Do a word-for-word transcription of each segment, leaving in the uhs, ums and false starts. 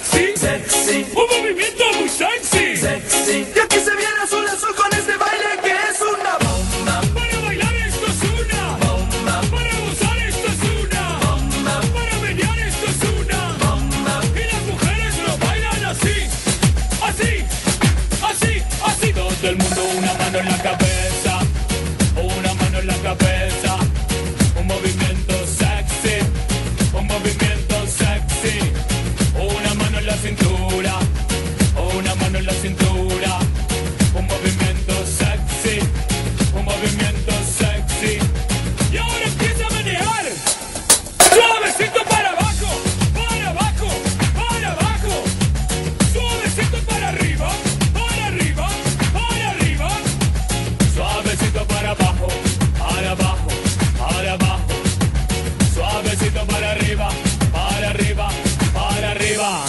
sexy, sexy, un movimiento muy sexy, sexy. Y aquí se viene azul azul con este baile que es una bomba. para bailar esto es una Bomba, para gozar esto es una bomba, para menear esto es una bomba. y las mujeres lo bailan así, así, así, así. Todo el mundo una mano en la cabeza, una mano en la cabeza, un movimiento sexy, un movimiento sexy, una mano en la cintura, una mano en la cintura, un movimiento sexy, un movimiento sexy. Y ahora empieza a manejar, suavecito para abajo, para abajo, para abajo, suavecito para arriba, para arriba, para arriba, suavecito para abajo, para abajo, para abajo, suavecito para arriba, para arriba, para arriba.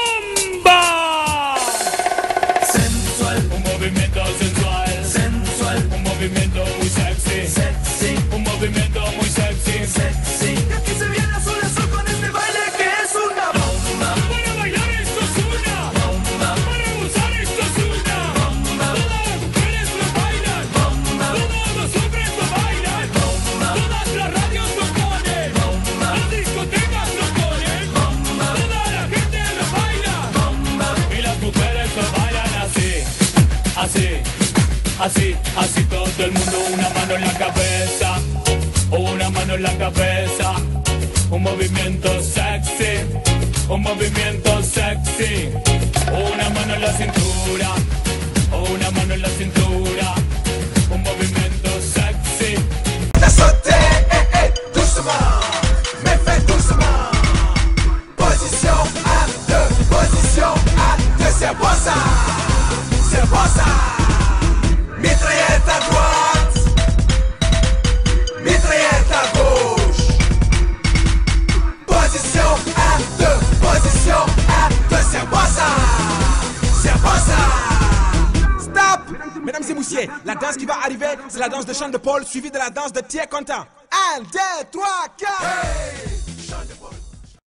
¡Bomba! Sensual, Un movimiento sensual, sensual, un movimiento muy sexy, sexy, un movimiento muy sexy. sexy. Y aquí se viene azul azul con este baile que es una bomba. Para bailar esto es una, Bomba, para gozar esto es una. bomba, Todas las mujeres lo bailan, bomba, todos los hombres lo bailan, bomba, todas las radios lo ponen, bomba, las discotecas lo ponen, bomba, toda la gente lo baila bomba. y las mujeres lo bailan así, así, así, así. Todo el mundo una mano en la cabeza, una mano en la cabeza, un movimiento sexy, un movimiento sexy, una mano en la cintura, una mano en la cintura, un movimiento sexy. T'as sauté, eh, eh, doucement, mais fais doucement. Position à deux, position à deux, c'est bon ça, c'est bon ça. Mitraillette à droite, mitraillette à gauche. Position à deux, position à deux, c'est bon ça, c'est bon ça. Stop! Mesdames et messieurs, la danse qui va arriver, c'est la danse de Sean de Paul, suivie de la danse de Thierry Contant. un, deux, trois, quatre!